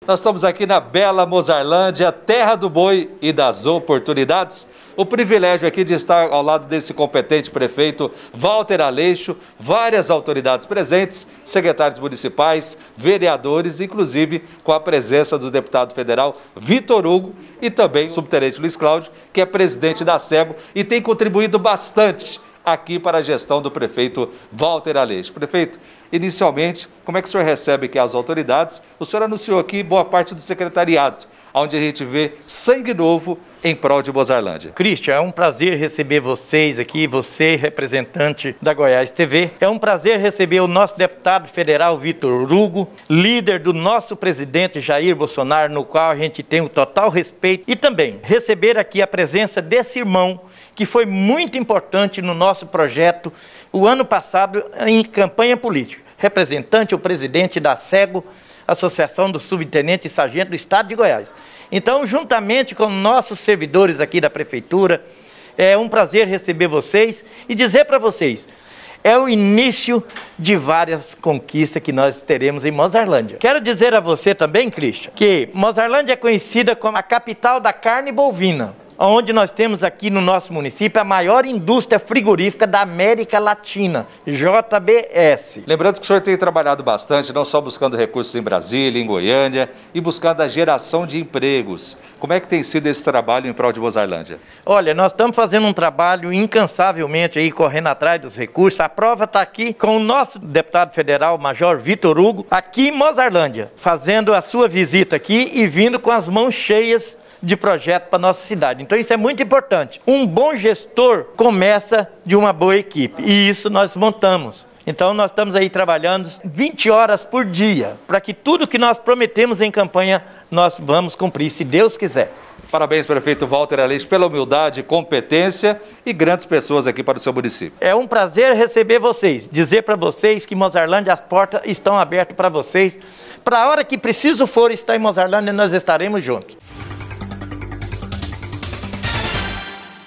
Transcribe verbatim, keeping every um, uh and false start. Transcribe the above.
Nós estamos aqui na bela Mozarlândia, terra do boi e das oportunidades. O privilégio aqui de estar ao lado desse competente prefeito Walter Aleixo, várias autoridades presentes, secretários municipais, vereadores, inclusive com a presença do deputado federal Vitor Hugo e também o subtenente Luiz Cláudio, que é presidente da SEGO e tem contribuído bastante aqui para a gestão do prefeito Walter Aleixo. Prefeito, inicialmente, como é que o senhor recebe aqui as autoridades? O senhor anunciou aqui boa parte do secretariado, onde a gente vê sangue novo em prol de Mozarlândia. Cristian, é um prazer receber vocês aqui, você, representante da Goiás T V. É um prazer receber o nosso deputado federal Vitor Hugo, líder do nosso presidente Jair Bolsonaro, no qual a gente tem um total respeito. E também receber aqui a presença desse irmão, que foi muito importante no nosso projeto o ano passado em campanha política. Representante, o presidente da SEGO, Associação dos Subtenentes e Sargentos do Estado de Goiás. Então, juntamente com nossos servidores aqui da Prefeitura, é um prazer receber vocês e dizer para vocês, é o início de várias conquistas que nós teremos em Mozarlândia. Quero dizer a você também, Cristian, que Mozarlândia é conhecida como a capital da carne bovina, onde nós temos aqui no nosso município a maior indústria frigorífica da América Latina, J B S. Lembrando que o senhor tem trabalhado bastante, não só buscando recursos em Brasília, em Goiânia, e buscando a geração de empregos. Como é que tem sido esse trabalho em prol de Mozarlândia? Olha, nós estamos fazendo um trabalho incansavelmente aí, correndo atrás dos recursos. A prova está aqui com o nosso deputado federal, Major Vitor Hugo, aqui em Mozarlândia, fazendo a sua visita aqui e vindo com as mãos cheias de projeto para nossa cidade. Então isso é muito importante. Um bom gestor começa de uma boa equipe e isso nós montamos. Então nós estamos aí trabalhando vinte horas por dia para que tudo que nós prometemos em campanha nós vamos cumprir, se Deus quiser. Parabéns, prefeito Walter Aleixo, pela humildade, competência e grandes pessoas aqui para o seu município. É um prazer receber vocês, dizer para vocês que Mozarlândia, as portas estão abertas para vocês. Para a hora que preciso for estar em Mozarlândia, nós estaremos juntos.